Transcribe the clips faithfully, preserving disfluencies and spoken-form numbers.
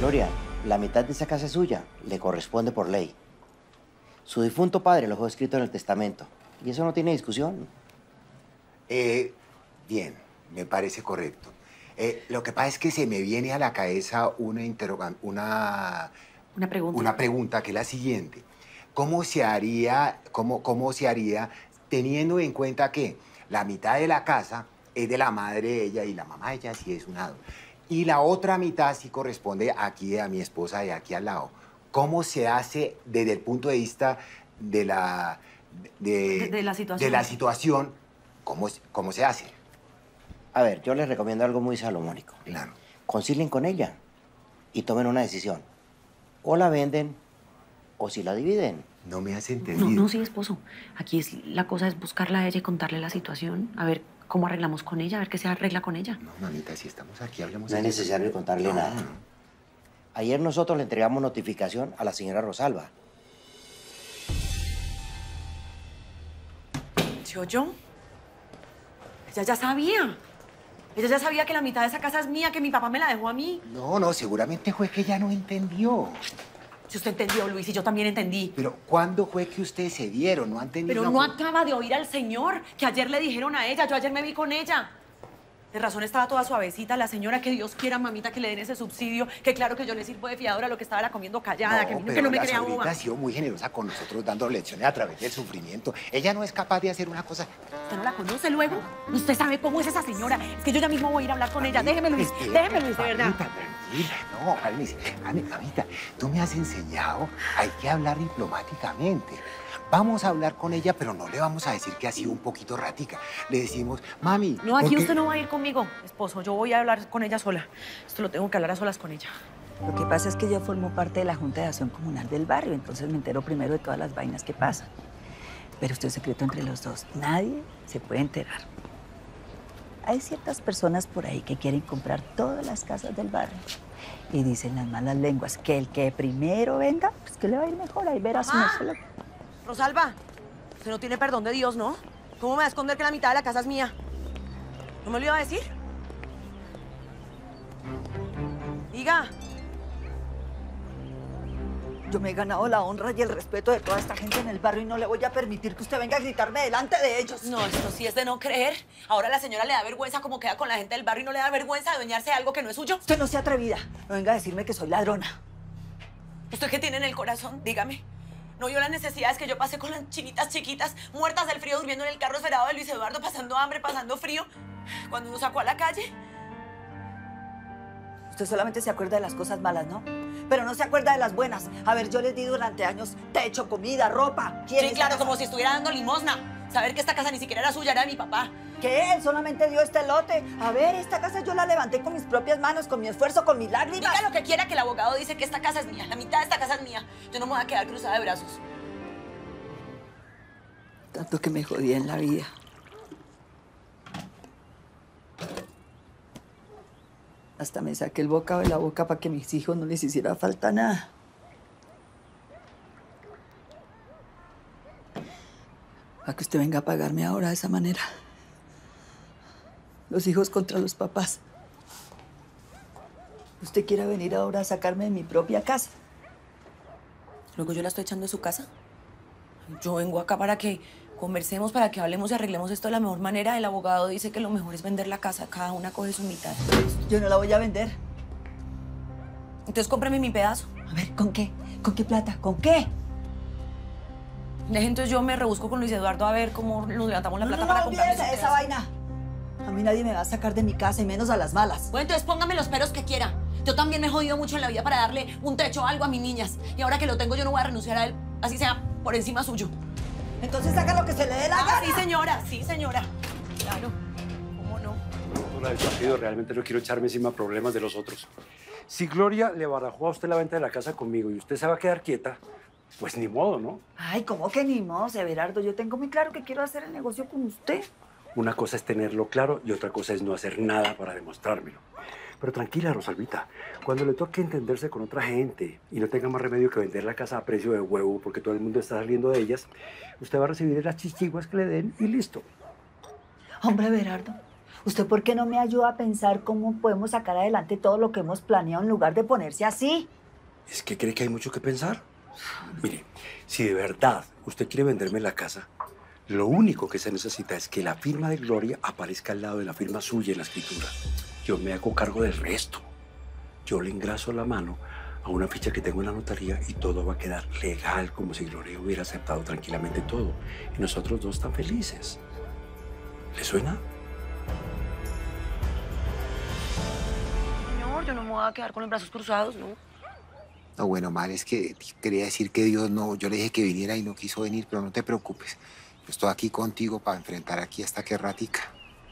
Gloria, la mitad de esa casa es suya, le corresponde por ley. Su difunto padre lo dejó escrito en el testamento, y eso no tiene discusión. Eh, bien, me parece correcto. Eh, lo que pasa es que se me viene a la cabeza una interrogante, una... Una pregunta. Una pregunta que es la siguiente. ¿Cómo se haría, cómo, cómo se haría teniendo en cuenta que la mitad de la casa es de la madre de ella y la mamá de ella sí es un lado? Y la otra mitad sí corresponde aquí a mi esposa de aquí al lado. ¿Cómo se hace desde el punto de vista de la... De, de, de la situación. De la situación, ¿cómo, cómo se hace? A ver, yo les recomiendo algo muy salomónico. Claro. Concilien con ella y tomen una decisión. O la venden o si la dividen. No me has entendido. No, no, sí, esposo. Aquí es, la cosa es buscarla a ella y contarle la situación, a ver cómo arreglamos con ella, a ver qué se arregla con ella. No, mamita, si estamos aquí, hablemos... No es necesario contarle no, nada. No. Ayer nosotros le entregamos notificación a la señora Rosalba. ¿Sí oyó? Ella ya sabía. Ella ya sabía que la mitad de esa casa es mía, que mi papá me la dejó a mí. No, no, seguramente fue que ella no entendió. Si usted entendió, Luis, y yo también entendí. Pero ¿cuándo fue que ustedes se dieron? No han tenido... Pero una... no acaba de oír al señor, que ayer le dijeron a ella. Yo ayer me vi con ella. De razón estaba toda suavecita la señora, que Dios quiera, mamita, que le den ese subsidio, que claro que yo le sirvo de fiadora lo que estaba la comiendo callada, No, que, pero que no me la crea sobrina boba. ha sido muy generosa con nosotros, dando lecciones a través del sufrimiento. Ella no es capaz de hacer una cosa... ¿Usted no la conoce luego? ¿Usted sabe cómo es esa señora? Es que yo ya mismo voy a ir a hablar con ella. Déjeme, Luis, déjeme, Luis, de verdad. Mamita, tranquila. No, Almis, mamita, tú me has enseñado, hay que hablar diplomáticamente. Vamos a hablar con ella, pero no le vamos a decir que ha sido un poquito ratica. Le decimos, mami... No, aquí porque... usted no va a ir conmigo, esposo. Yo voy a hablar con ella sola. Esto lo tengo que hablar a solas con ella. Lo que pasa es que yo formo parte de la Junta de Acción Comunal del barrio, entonces me entero primero de todas las vainas que pasan. Pero esto es secreto entre los dos. Nadie se puede enterar. Hay ciertas personas por ahí que quieren comprar todas las casas del barrio. Y dicen las malas lenguas que el que primero venda, pues que le va a ir mejor. Ahí verás ¡Mamá! una sola... Rosalba, usted no tiene perdón de Dios, ¿no? ¿Cómo me va a esconder que la mitad de la casa es mía? ¿No me lo iba a decir? Diga. Yo me he ganado la honra y el respeto de toda esta gente en el barrio y no le voy a permitir que usted venga a gritarme delante de ellos. No, esto sí es de no creer. Ahora la señora le da vergüenza como queda con la gente del barrio y no le da vergüenza adueñarse de algo que no es suyo. Usted no sea atrevida. No venga a decirme que soy ladrona. ¿Usted qué tiene en el corazón? Dígame. ¿No vio las necesidades que yo pasé con las chinitas chiquitas, muertas del frío, durmiendo en el carro esperado de Luis Eduardo, pasando hambre, pasando frío, cuando nos sacó a la calle? Usted solamente se acuerda de las cosas malas, ¿no? Pero no se acuerda de las buenas. A ver, yo les di durante años techo, comida, ropa. Sí, claro, como si estuviera dando limosna. Saber que esta casa ni siquiera era suya, era de mi papá. ¿Qué? Él solamente dio este lote. A ver, esta casa yo la levanté con mis propias manos, con mi esfuerzo, con mis lágrimas. Diga lo que quiera, que el abogado dice que esta casa es mía. La mitad de esta casa es mía. Yo no me voy a quedar cruzada de brazos. Tanto que me jodía en la vida. Hasta me saqué el bocado de la boca para que a mis hijos no les hiciera falta nada. Para que usted venga a pagarme ahora de esa manera. Los hijos contra los papás. ¿Usted quiere venir ahora a sacarme de mi propia casa? Luego yo la estoy echando de su casa. Yo vengo acá para que conversemos, para que hablemos y arreglemos esto de la mejor manera. El abogado dice que lo mejor es vender la casa. Cada una coge su mitad. Yo no la voy a vender. Entonces cómprame mi pedazo. A ver, ¿con qué? ¿Con qué plata? ¿Con qué? Deje, entonces yo me rebusco con Luis Eduardo a ver cómo nos levantamos la No, plata no, para no, comprarme olvídese su de esa pedazo. vaina. A mí nadie me va a sacar de mi casa y menos a las malas. Bueno, entonces póngame los peros que quiera. Yo también me he jodido mucho en la vida para darle un techo o algo a mis niñas. Y ahora que lo tengo, yo no voy a renunciar a él, así sea por encima suyo. Entonces haga lo que se le dé la Ah, gana. sí, señora, sí, señora. Claro, ¿cómo no? Hola, del partido, realmente no quiero echarme encima problemas de los otros. Si Gloria le barajó a usted la venta de la casa conmigo y usted se va a quedar quieta, pues ni modo, ¿no? Ay, ¿cómo que ni modo, Everardo? Yo tengo muy claro que quiero hacer el negocio con usted. Una cosa es tenerlo claro y otra cosa es no hacer nada para demostrármelo. Pero tranquila, Rosalvita, cuando le toque entenderse con otra gente y no tenga más remedio que vender la casa a precio de huevo porque todo el mundo está saliendo de ellas, usted va a recibir las chichiguas que le den y listo. Hombre, Everardo, ¿Usted por qué no me ayuda a pensar cómo podemos sacar adelante todo lo que hemos planeado en lugar de ponerse así? ¿Es que cree que hay mucho que pensar? Mire, si de verdad usted quiere venderme la casa, lo único que se necesita es que la firma de Gloria aparezca al lado de la firma suya en la escritura. Yo me hago cargo del resto. Yo le engraso la mano a una ficha que tengo en la notaría y todo va a quedar legal, como si Gloria hubiera aceptado tranquilamente todo. Y nosotros dos tan felices. ¿Le suena? Señor, yo no me voy a quedar con los brazos cruzados, ¿no? No, bueno, mal, es que quería decir que Dios no, yo le dije que viniera y no quiso venir, pero no te preocupes. Yo estoy aquí contigo para enfrentar aquí hasta que ratica.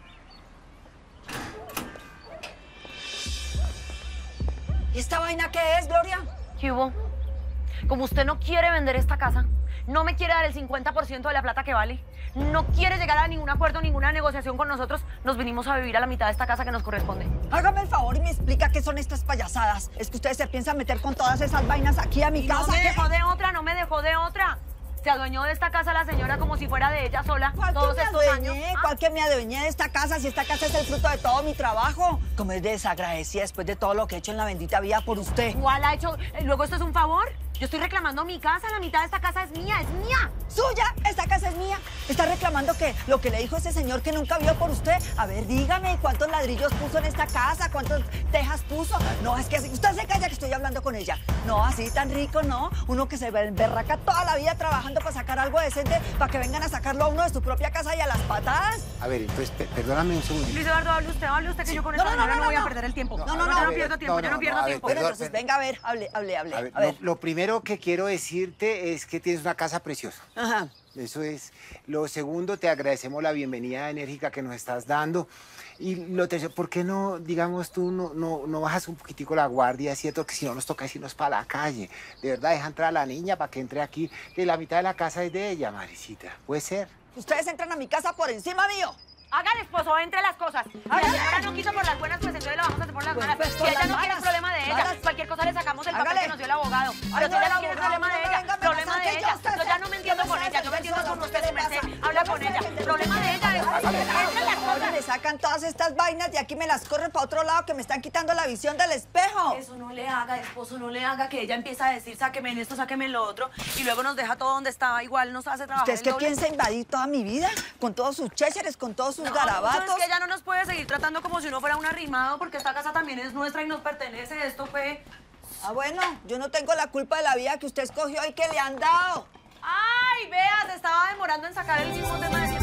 ¿Y esta vaina qué es, Gloria? ¿Qué hubo? Como usted no quiere vender esta casa, no me quiere dar el cincuenta por ciento de la plata que vale, no quiere llegar a ningún acuerdo, ninguna negociación con nosotros, nos vinimos a vivir a la mitad de esta casa que nos corresponde. Hágame el favor y me explica qué son estas payasadas. Es que ustedes se piensan meter con todas esas vainas aquí a mi Y casa. no me ¿qué? dejó de otra, no me dejó de otra. Se adueñó de esta casa la señora como si fuera de ella sola ¿Cuál todos que me estos años. adueñé? ¿Ah? ¿Cuál que me adueñé de esta casa? Si esta casa es el fruto de todo mi trabajo. Como es desagradecida después de todo lo que he hecho en la bendita vida por usted. ¿Cuál ha hecho? Eh, Luego esto es un favor. Yo estoy reclamando mi casa, la mitad de esta casa es mía, es mía. ¿Suya? ¿Esta casa es mía? ¿Está reclamando que lo que le dijo ese señor que nunca vio por usted? A ver, dígame, ¿cuántos ladrillos puso en esta casa? ¿Cuántas tejas puso? No, es que así, usted se calla que estoy hablando con ella. No, así tan rico, ¿no? Uno que se berraca toda la vida trabajando para sacar algo decente, para que vengan a sacarlo a uno de su propia casa y a las patadas. A ver, entonces, pe- perdóname un segundito. Luis Eduardo, hable usted, hable usted, que yo con No, esta no, no, señora no, no, voy a no. perder el tiempo. No, no, no, yo no, no pierdo tiempo, no, yo no, no pierdo no, a ver, tiempo. Bueno, Perdón, entonces perdón. venga a ver, hable, hable, hable. A ver, A ver. Lo, lo primero que quiero decirte es que tienes una casa preciosa. Ajá. Eso es. Lo segundo, te agradecemos la bienvenida enérgica que nos estás dando. Y lo tercero, ¿por qué no, digamos, tú no, no, no bajas un poquitico la guardia, cierto? Que si no nos toca irnos para la calle. De verdad, deja entrar a la niña para que entre aquí, que la mitad de la casa es de ella, Marecita. ¿Puede ser? Ustedes entran a mi casa por encima mío. Hágale, esposo, entre las cosas. Si la señora no quiso por las buenas, pues entonces lo vamos a hacer por las Pues, malas. pues, Si por ella las no quiere, es malas. problema de ella. Malas. Cualquier cosa le sacamos el papel Hágale. que nos dio el abogado. Ay, Pero si no, ella el no quiere, es abogado, problema no de me ella. venga a Problema de amenazar, que ella. yo usted Yo ya no sé- me entiendo yo con no sé ella. Yo me qué entiendo persona, con usted, ¿qué su le merced. pasa? Habla Yo no con sé ella. qué- Problema de ella. Entre las Ahora cosas. me sacan todas estas vainas y aquí me las corren para otro lado que me están quitando la visión del espejo. Eso no le haga, esposo, no le haga que ella empieza a decir sáqueme en esto, sáqueme en lo otro y luego nos deja todo donde estaba, igual nos hace trabajar ¿Usted es el que doble. piensa invadir toda mi vida? Con todos sus chécheres, con todos sus No, garabatos. no, es que ella no nos puede seguir tratando como si uno fuera un arrimado porque esta casa también es nuestra y nos pertenece. Esto fue... Ah, bueno, yo no tengo la culpa de la vida que usted escogió y que le han dado. ¡Ay, vea! Se estaba demorando en sacar el mismo tema de siempre.